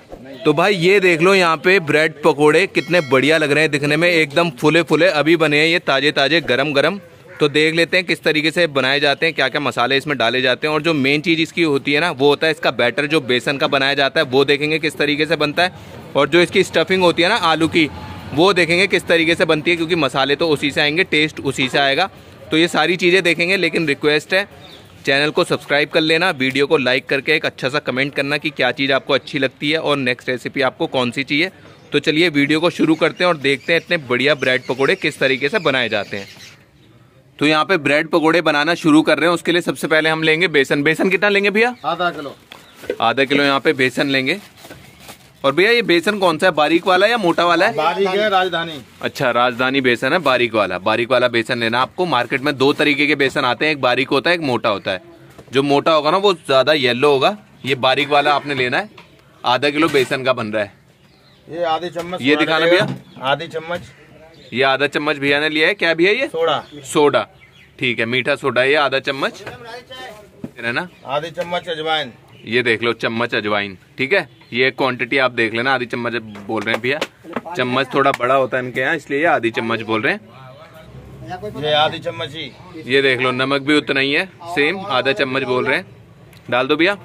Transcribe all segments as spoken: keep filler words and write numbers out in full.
तो भाई ये देख लो यहाँ पे ब्रेड पकोड़े कितने बढ़िया लग रहे हैं दिखने में, एकदम फुले फुले अभी बने हैं ये, ताजे ताजे गरम गरम। तो देख लेते हैं किस तरीके से बनाए जाते हैं, क्या क्या मसाले इसमें डाले जाते हैं, और जो मेन चीज़ इसकी होती है ना वो होता है इसका बैटर, जो बेसन का बनाया जाता है वो देखेंगे किस तरीके से बनता है, और जो इसकी स्टफिंग होती है ना आलू की वो देखेंगे किस तरीके से बनती है, क्योंकि मसाले तो उसी से आएंगे, टेस्ट उसी से आएगा। तो ये सारी चीज़ें देखेंगे, लेकिन रिक्वेस्ट है चैनल को सब्सक्राइब कर लेना, वीडियो को लाइक करके एक अच्छा सा कमेंट करना कि क्या चीज़ आपको अच्छी लगती है और नेक्स्ट रेसिपी आपको कौन सी चाहिए। तो चलिए वीडियो को शुरू करते हैं और देखते हैं इतने बढ़िया ब्रेड पकोड़े किस तरीके से बनाए जाते हैं। तो यहाँ पे ब्रेड पकोड़े बनाना शुरू कर रहे हैं, उसके लिए सबसे पहले हम लेंगे बेसन। बेसन कितना लेंगे भैया? आधा किलो। आधा किलो यहाँ पे बेसन लेंगे। और भैया ये बेसन कौन सा है, बारीक वाला या मोटा वाला है? बारीक है, राजधानी। अच्छा, राजधानी बेसन है, बारीक वाला। बारीक वाला बेसन लेना आपको। मार्केट में दो तरीके के बेसन आते हैं, एक बारीक होता है, एक मोटा होता है। जो मोटा होगा ना वो ज्यादा येलो होगा, ये बारीक वाला आपने लेना है। आधा किलो बेसन का बन रहा है ये। आधी चम्मच ये दिखाना भैया, आधी चम्मच ये आधा चम्मच भैया ने लिया है। क्या भैया ये? सोडा। सोडा, ठीक है, मीठा सोडा ये आधा चम्मच है ना। आधी चम्मच अजवाइन, ये देख लो चम्मच अजवाइन, ठीक है। ये क्वांटिटी आप देख लेना, आधी चम्मच बोल रहे हैं भैया, चम्मच थोड़ा बड़ा होता है इनके यहाँ इसलिए आधी चम्मच बोल रहे हैं। ये आधी चम्मच ही, ये देख लो नमक भी उतना ही है, सेम आधा चम्मच बोल रहे हैं। डाल दो भैया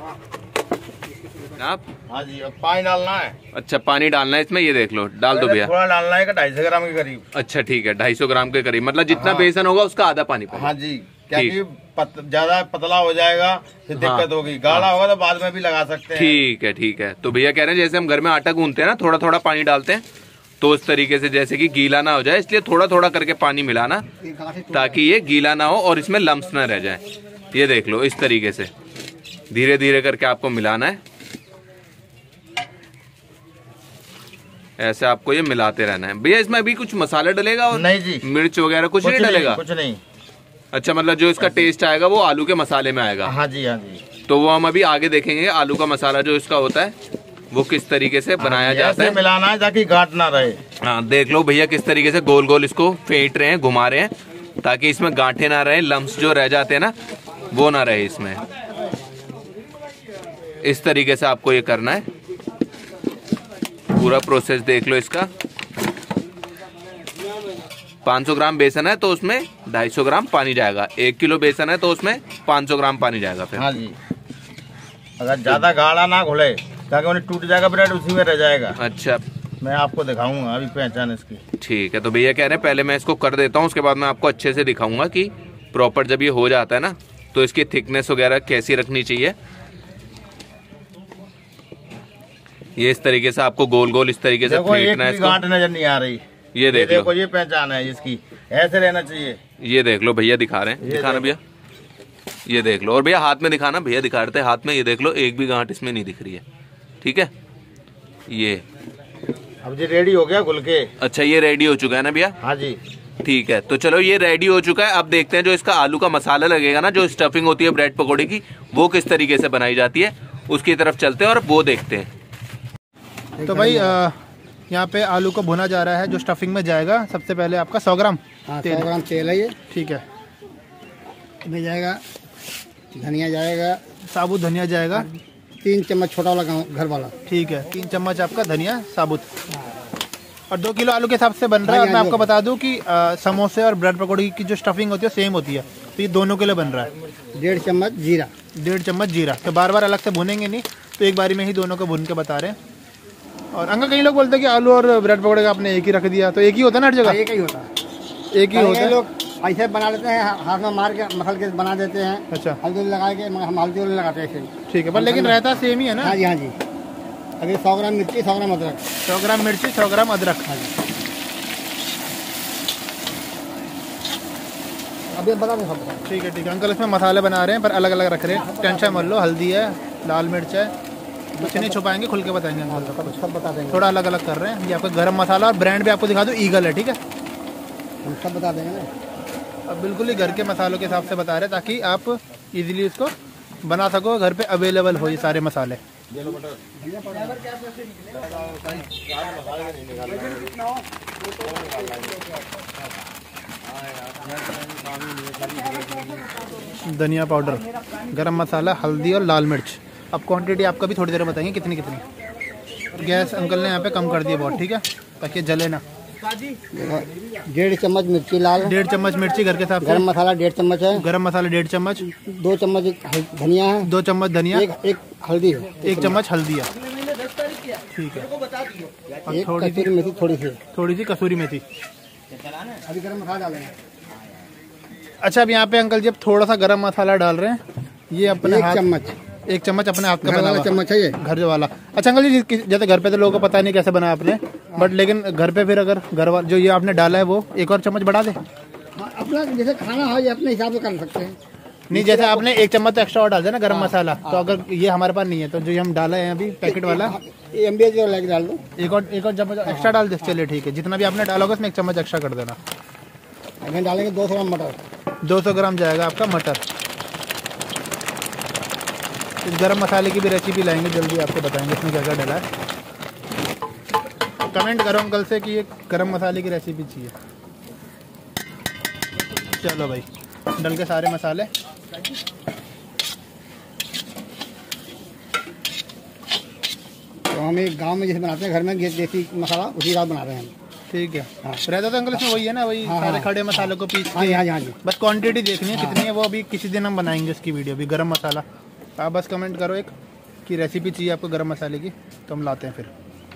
आप। हाँ जी, अब पानी डालना है। अच्छा, पानी डालना है इसमें, ये देख लो डाल दो भैया। थोड़ा डालना है, ढाई सौ ग्राम के करीब। अच्छा ठीक है, ढाई सौ ग्राम के करीब, मतलब जितना हाँ। बेसन होगा उसका आधा पानी। हाँ जी, क्योंकि पत, ज्यादा पतला हो जाएगा फिर दिक्कत हाँ, होगी। गाढ़ा हाँ, होगा तो बाद में भी लगा सकते हैं। ठीक है ठीक है। तो भैया कह रहे हैं जैसे हम घर में आटा गूंथते हैं ना, थोड़ा थोड़ा पानी डालते हैं, तो उस तरीके से जैसे कि गीला ना हो जाए, इसलिए थोड़ा थोड़ा करके पानी मिलाना ताकि ये गीला ना हो और इसमें लम्स ना रह जाए। ये देख लो इस तरीके से धीरे धीरे करके आपको मिलाना है, ऐसे आपको ये मिलाते रहना है। भैया इसमें अभी कुछ मसाला डलेगा? और नहीं जी, मिर्च वगैरह कुछ, कुछ नहीं डलेगा? कुछ नहीं। अच्छा, मतलब जो इसका टेस्ट आएगा वो आलू के मसाले में आएगा? हाँ जी हाँ जी। तो वो हम अभी आगे देखेंगे आलू का मसाला जो इसका होता है वो किस तरीके से बनाया जाता है, मिलाना है ताकि गांठ ना रहे। हाँ देख लो भैया किस तरीके से गोल गोल इसको फेंट रहे हैं, घुमा रहे हैं ताकि इसमें गांठे ना रहे, लम्स जो रह जाते हैं ना वो ना रहे इसमें। इस तरीके से आपको ये करना है, पूरा प्रोसेस देख लो इसका। पाँच सौ ग्राम बेसन है तो उसमें ढाई सौ ग्राम पानी जाएगा, एक किलो बेसन है तो उसमें पाँच सौ ग्राम पानी जाएगा फिर। हाँ जी, अगर ज्यादा गाढ़ा ना घुले ताकि उन्हें टूट जाएगा ब्रेड, उसी में रह जाएगा। अच्छा, मैं आपको दिखाऊंगा अभी पहचान इसकी। ठीक है, तो भैया कह रहे हैं पहले मैं इसको कर देता हूँ, उसके बाद मैं आपको अच्छे से दिखाऊंगा कि प्रॉपर जब ये हो जाता है ना तो इसकी थिकनेस वगैरह कैसी रखनी चाहिए। ये इस तरीके से आपको गोल गोल इस तरीके से फेंटना है। गांठ नजर नहीं आ रही, ये देख लो, ये पहचान है इसकी, ऐसे रहना चाहिए। ये देख लो भैया दिखा रहे हैं, दिखाना भैया, ये देख लो। और भैया हाथ में दिखाना, भैया दिखा रहे थे हाथ में, ये देख लो एक भी गांठ इसमें नहीं दिख रही है, ठीक है। ये अब ये रेडी हो गया घुल के। अच्छा, ये रेडी हो चुका है ना भैया? हाँ जी, ठीक है। तो चलो ये रेडी हो चुका है, अब देखते हैं जो इसका आलू का मसाला लगेगा ना, जो स्टफिंग होती है ब्रेड पकौड़े की, वो किस तरीके से बनाई जाती है, उसकी तरफ चलते हैं और वो देखते हैं। तो भाई यहाँ पे आलू को भुना जा रहा है, जो स्टफिंग में जाएगा। सबसे पहले आपका सौ ग्राम हाँ, तेल, सौ ग्राम तेल है ये, ठीक है। इसमें जाएगा धनिया, जाएगा साबुत धनिया जाएगा तीन चम्मच, छोटा वाला घर वाला, ठीक है। तीन चम्मच आपका धनिया साबुत। और दो किलो आलू के हिसाब से बन रहा है। और मैं आपको बता दूं कि आ, समोसे और ब्रेड पकौड़ी की जो स्टफिंग होती है सेम होती है, तो ये दोनों के लिए बन रहा है। डेढ़ चम्मच जीरा, डेढ़ चम्मच जीरा। तो बार बार अलग से भुनेंगे नहीं, तो एक बारी में ही दोनों को भुन के बता रहे हैं। और अंकल कई लोग बोलते हैं कि आलू और ब्रेड पकौड़े का आपने एक ही रख दिया, तो एक ही होता है ना हर जगह? एक ही होता है, एक ही होता है। लोग ऐसे बना लेते हैं, हाथ में मार के मसल के बना देते हैं। अच्छा, हल्दी लगा के, हम हल्दी लगाते हैं, ठीक है। पर लेकिन रहता सेम ही है ना? हाँ जी हाँ जी। अभी सौ ग्राम मिर्ची, सौ ग्राम अदरक, सौ ग्राम मिर्ची, सौ ग्राम अदरक। हाँ जी, अभी बता दें सब। ठीक है ठीक है अंकल, इसमें मसाले बना रहे हैं पर अलग अलग रख रहे हैं, टेंशन मत लो। हल्दी है, लाल मिर्च है, कुछ नहीं छुपाएंगे, खुल के बताएंगे अंकल, सब बता देंगे। थोड़ा अलग अलग कर रहे हैं। ये आपका गरम मसाला, और ब्रांड भी आपको दिखा दो, ईगल है, ठीक है। हम सब बता देंगे ना, अब बिल्कुल ही घर के मसालों के हिसाब से बता रहे हैं ताकि आप इजीली इसको बना सको, घर पे अवेलेबल हो ये सारे मसाले। धनिया पाउडर, गरम मसाला, हल्दी और लाल मिर्च। अब क्वांटिटी आपका भी थोड़ी देर में बताएंगे कितनी कितनी। गैस अंकल ने यहाँ पे कम कर दिया बहुत, ठीक है, ताकि जले ना। डेढ़ चम्मच मिर्ची लाल, डेढ़ चम्मच मिर्ची घर के हिसाब से। गरम मसाला डेढ़ चम्मच है, गरम मसाला डेढ़ चम्मच। दो चम्मच धनिया है, दो चम्मच धनिया, एक, एक हल्दी है, एक चम्मच हल्दी है, ठीक है। एक कसूरी मेथी, थोड़ी सी थोड़ी सी कसूरी मेथी। अभी गरम मसाला डालेंगे। अच्छा, अब यहाँ पे अंकल जी अब थोड़ा सा गरम मसाला डाल रहे हैं, ये अपने हाथ, चम्मच, एक चम्मच अपने हाथ का बना हुआ चम्मच है ये, घर वाला। अच्छा अंकल जी, जैसे घर पे तो लोगों को पता नहीं कैसे बनाया आपने, बट लेकिन घर पे फिर अगर घर वाला जो ये आपने डाला है वो एक और चम्मच बढ़ा दे। हाँ, अपना जैसे खाना हो ये अपने हिसाब से कर सकते हैं। नहीं, जैसे आपने एक चम्मच तो एक्स्ट्रा और डाल दिया ना गरम मसाला, तो अगर ये हमारे पास नहीं है तो जो हम डाला है अभी पैकेट वाला, एम बी एच लेके डाल दो, एक और एक और चम्मच एक्स्ट्रा डाल दे। चलिए ठीक है, जितना भी आपने डाला होगा उसमें एक चम्मच एक्स्ट्रा कर देना। अगर डालेंगे दो सौ ग्राम मटर, दो सौ ग्राम जाएगा आपका मटर। इस गरम मसाले की भी रेसिपी लाएंगे जल्दी, आपको बताएंगे इसमें क्या क्या डाला है। कमेंट करो अंकल से कि ये गरम मसाले की रेसिपी चाहिए। चलो भाई, डल के सारे मसाले। तो हम एक गांव में जैसे बनाते हैं घर में देसी मसाला, उसी रात बना रहे हैं हम। ठीक है, हाँ। रहता तो अंकल इसमें वही है ना, वही हाँ, सारे हाँ। खड़े मसालों को पीस हाँ के। हाँ हाँ जी, बस क्वांटिटी देखनी है हाँ। कितनी है, वो अभी किसी दिन हम बनाएंगे उसकी वीडियो भी। गरम मसाला आप बस कमेंट करो एक कि रेसिपी चाहिए आपको गरम मसाले की, तो हम लाते हैं। फिर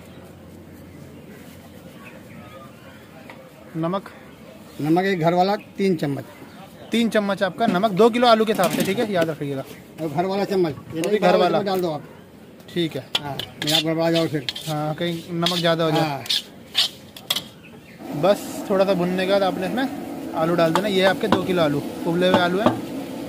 नमक, नमक एक घर वाला तीन चम्मच, तीन चम्मच आपका नमक, दो किलो आलू के हिसाब से, ठीक है, याद रखिएगा। और घर वाला चम्मच, ये नहीं घर वाला डाल दो आप, ठीक है। हाँ, नहीं आप गड़बड़ा जाओ फिर, हाँ, कहीं नमक ज़्यादा हो जाए। हाँ। बस थोड़ा सा भुनने के बाद आपने इसमें आलू डाल देना। ये आपके दो किलो आलू, उबले हुए आलू हैं।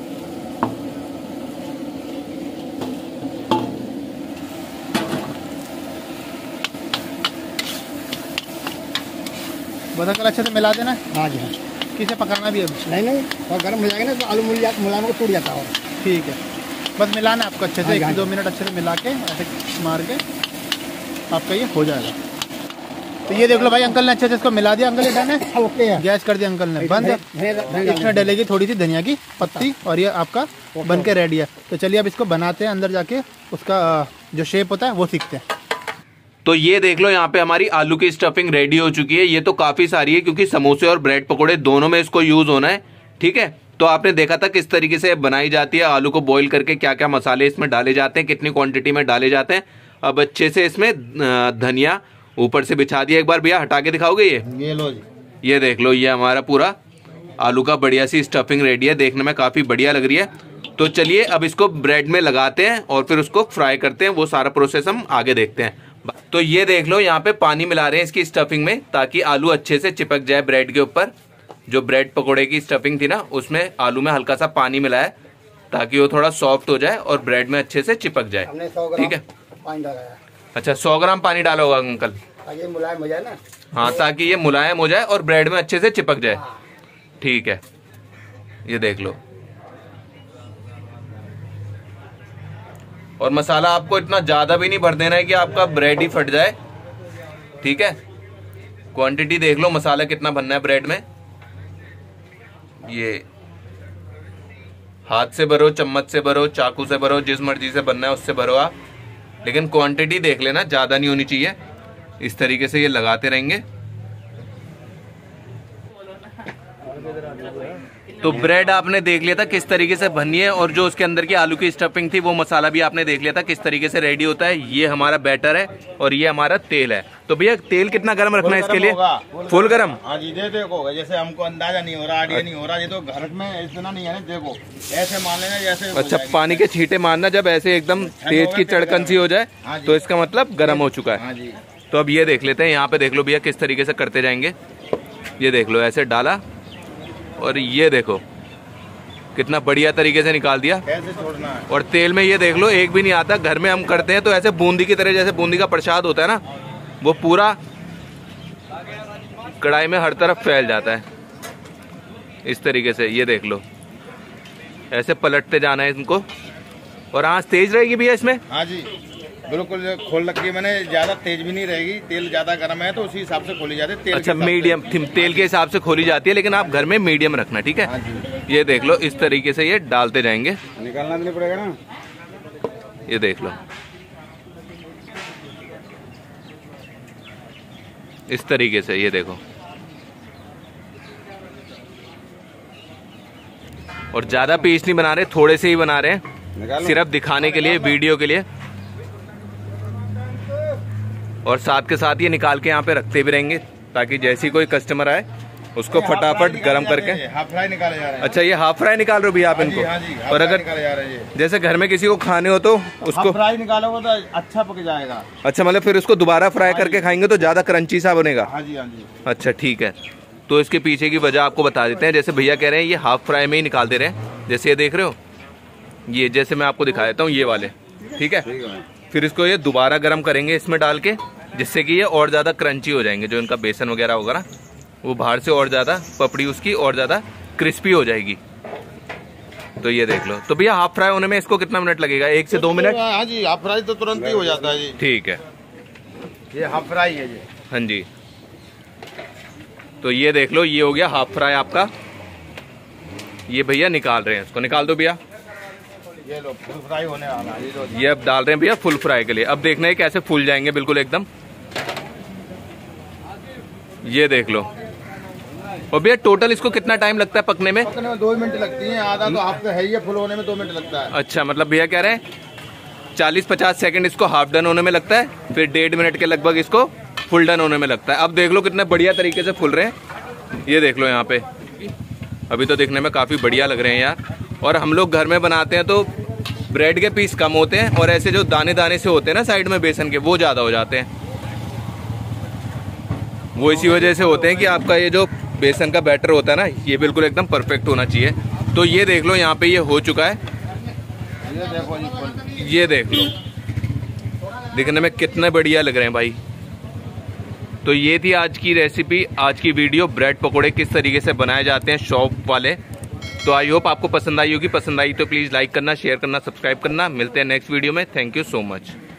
बस अंकल अच्छे से मिला देना। हाँ जी, हाँ। किसे पकाना भी अभी? नहीं नहीं, और गर्म हो जाएगा ना तो आलू मुल जा मुलायम को टूट जाता है। ठीक है, बस मिलाना आपको अच्छे से, हाँ, एक हाँ। से दो मिनट अच्छे से मिला के ऐसे मार के आपका ये हो जाएगा। तो ये देख लो भाई, अंकल ने अच्छे से इसको मिला दिया। अंकल ये डन है, ओके है, गैस कर दिया अंकल ने बंद। इसमें डलेगी थोड़ी सी धनिया की पत्ती और ये आपका बन के रेडी है। तो चलिए अब इसको बनाते हैं, अंदर जाके उसका जो शेप होता है वो सीखते हैं। तो ये देख लो, यहाँ पे हमारी आलू की स्टफिंग रेडी हो चुकी है। ये तो काफी सारी है क्योंकि समोसे और ब्रेड पकोड़े दोनों में इसको यूज होना है, ठीक है। तो आपने देखा था किस तरीके से बनाई जाती है, आलू को बॉईल करके क्या क्या मसाले इसमें डाले जाते हैं, कितनी क्वांटिटी में डाले जाते हैं। अब अच्छे से इसमें धनिया ऊपर से बिछा दिया। एक बार भैया हटा के दिखाओगे ये ये लो जी, ये देख लो, ये हमारा पूरा आलू का बढ़िया सी स्टफिंग रेडी है, देखने में काफी बढ़िया लग रही है। तो चलिए अब इसको ब्रेड में लगाते हैं और फिर उसको फ्राई करते हैं, वो सारा प्रोसेस हम आगे देखते हैं। तो ये देख लो, यहाँ पे पानी मिला रहे हैं इसकी स्टफिंग में ताकि आलू अच्छे से चिपक जाए ब्रेड के ऊपर। जो ब्रेड पकोड़े की स्टफिंग थी ना, उसमें आलू में हल्का सा पानी मिलाया ताकि वो थोड़ा सॉफ्ट हो जाए और ब्रेड में अच्छे से चिपक जाए, ठीक है। पानी डाला है, अच्छा, सौ ग्राम पानी डाला होगा अंकल, ताकि मुलायम हो जाए ना। हाँ, ताकि ये मुलायम हो जाए और ब्रेड में अच्छे से चिपक जाए, ठीक है। ये देख लो, और मसाला आपको इतना ज्यादा भी नहीं भर देना है कि आपका ब्रेड ही फट जाए, ठीक है। क्वांटिटी देख लो मसाला कितना भरना है ब्रेड में। ये हाथ से भरो, चम्मच से भरो, चाकू से भरो, जिस मर्जी से बनना है उससे भरो आप, लेकिन क्वांटिटी देख लेना, ज्यादा नहीं होनी चाहिए। इस तरीके से ये लगाते रहेंगे। तो ब्रेड आपने देख लिया था किस तरीके से बनी है, और जो उसके अंदर की आलू की स्टफिंग थी वो मसाला भी आपने देख लिया था किस तरीके से रेडी होता है। ये हमारा बैटर है और ये हमारा तेल है। तो भैया तेल कितना गर्म रखना है इसके लिए? फुल गर्म। हाँ जी, दे देखो, जैसे हमको अंदाजा नहीं हो रहा, आइडिया नहीं हो रहा, ये तो घर में इतना नहीं है ना, देखो ऐसे मान लेना जैसे। अच्छा, पानी के छींटे मारना जब ऐसे एकदम तेज की चड़कन सी हो जाए तो इसका मतलब गर्म हो चुका है। तो अब ये देख लेते हैं, यहाँ पे देख लो भैया किस तरीके से करते जाएंगे। ये देख लो, ऐसे डाला और ये देखो कितना बढ़िया तरीके से निकाल दिया। कैसे छोड़ना है। और तेल में ये देख लो एक भी नहीं आता। घर में हम करते हैं तो ऐसे बूंदी की तरह, जैसे बूंदी का प्रसाद होता है ना, वो पूरा कढ़ाई में हर तरफ फैल जाता है इस तरीके से। ये देख लो, ऐसे पलटते जाना है इनको। और आंच तेज रहेगी भैया इसमें? हाँ जी, बिल्कुल खोल रखी है मैंने, ज्यादा तेज भी नहीं रहेगी। तेल ज्यादा गर्म है तो उसी हिसाब से खोली जाती है तेल। अच्छा, मीडियम तेल के हिसाब से खोली जाती है, लेकिन आप घर में मीडियम रखना, ठीक है। हाँ जी। ये देख लो, इस तरीके से ये डालते जाएंगे। निकालना नहीं पड़ेगा ना। ये देख लो, इस तरीके से, ये देखो। और ज्यादा पीस नहीं बना रहे, थोड़े से ही बना रहे हैं, सिर्फ दिखाने के लिए, वीडियो के लिए। और साथ के साथ ये निकाल के यहाँ पे रखते भी रहेंगे ताकि जैसी कोई कस्टमर आए उसको फटाफट गरम करके। हाफ फ्राई निकाले जा रहे हैं। अच्छा, ये हाफ फ्राई निकाल रहे हो भैया आप इनको? हाँ जी, और अगर जैसे घर में किसी को खाने हो तो उसको फ्राई निकालोगे तो अच्छा पक जाएगा। अच्छा, मतलब फिर उसको दोबारा फ्राई करके खाएंगे तो ज्यादा क्रंची सा बनेगा। हाँ जी, हाँ जी। अच्छा ठीक है, तो इसके पीछे की वजह आपको बता देते हैं। जैसे भैया कह रहे हैं ये हाफ फ्राई में ही निकाल दे रहे हैं, जैसे ये देख रहे हो, ये जैसे मैं आपको दिखा देता हूँ ये वाले, ठीक है। फिर इसको ये दोबारा गर्म करेंगे इसमें डाल के, जिससे कि ये और ज़्यादा क्रंची हो जाएंगे। जो इनका बेसन वगैरह होगा ना, वो बाहर से और ज़्यादा पपड़ी उसकी और ज़्यादा क्रिस्पी हो जाएगी। तो ये देख लो। तो भैया हाफ फ्राई होने में इसको कितना मिनट लगेगा? एक से दो मिनट? हाँ जी, हाफ फ्राई तो तुरंत ही हो जाता है जी। ठीक है, ये हाफ फ्राई है जी। हाँ जी। तो ये देख लो, ये हो गया हाफ फ्राई आपका। ये भैया निकाल रहे हैं, इसको निकाल दो भैया। ये लो फुल फ्राई होने वाला है ये। ये अब डाल रहे हैं भैया फुल फ्राई के लिए। अब देखना है कैसे फूल जाएंगे बिल्कुल एकदम। ये देख लो। और भैया टोटल इसको कितना टाइम लगता है पकने में? पकने में दो मिनट लगती हैं, आधा तो हाफ है ही, फुल होने में दो मिनट लगता है। अच्छा, मतलब भैया कह रहे हैं चालीस पचास सेकंड इसको हाफ डन होने में लगता है, फिर डेढ़ मिनट के लगभग इसको फुल डन होने में लगता है। अब देख लो कितने बढ़िया तरीके से फुल रहे हैं। ये देख लो यहाँ पे, अभी तो देखने में काफ़ी बढ़िया लग रहे हैं यार। और हम लोग घर में बनाते हैं तो ब्रेड के पीस कम होते हैं और ऐसे जो दाने दाने से होते हैं ना साइड में बेसन के, वो ज़्यादा हो जाते हैं। वो इसी वजह से होते हैं कि आपका ये जो बेसन का बैटर होता है ना, ये बिल्कुल एकदम परफेक्ट होना चाहिए। तो ये देख लो यहाँ पे ये हो चुका है। ये देखो जी फुल। ये देख लो, दिखने में कितने बढ़िया लग रहे हैं भाई। तो ये थी आज की रेसिपी, आज की वीडियो, ब्रेड पकोड़े किस तरीके से बनाए जाते हैं शॉप वाले। तो आई होप आपको पसंद आई होगी। पसंद आई तो प्लीज़ लाइक करना, शेयर करना, सब्सक्राइब करना। मिलते हैं नेक्स्ट वीडियो में। Thank you so much.